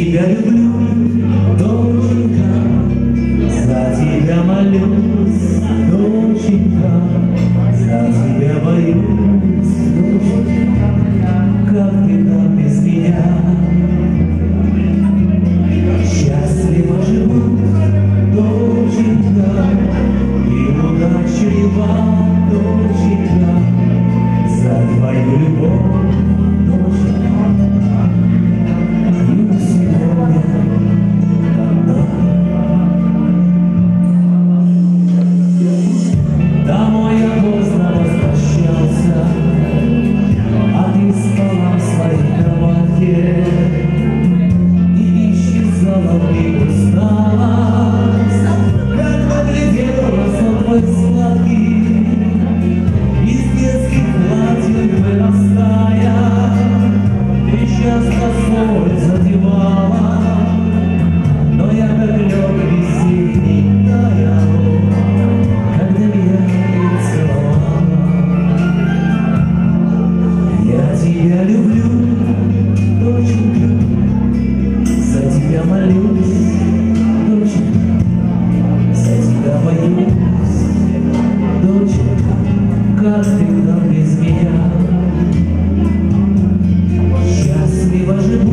тебя люблю, доченька, за тебя молюсь, доченька, за тебя боюсь, доченька, как ты там без меня? Счастливо живу, доченька, и удачлива, доченька, за твою любовь, доченька. Домой я поздно возвращался, а ты спала в своей кровати и исчезала в миг усталость, как поглядела сон твой сладкий, из детских платьев вырастая, ты часто соль задевала, но я как лёг весенний таял, когда меня ты целовала. Я тебя люблю, доченька, за тебя молюсь, доченька, за тебя боюсь, доченька, как ты там без меня? Счастливо живу.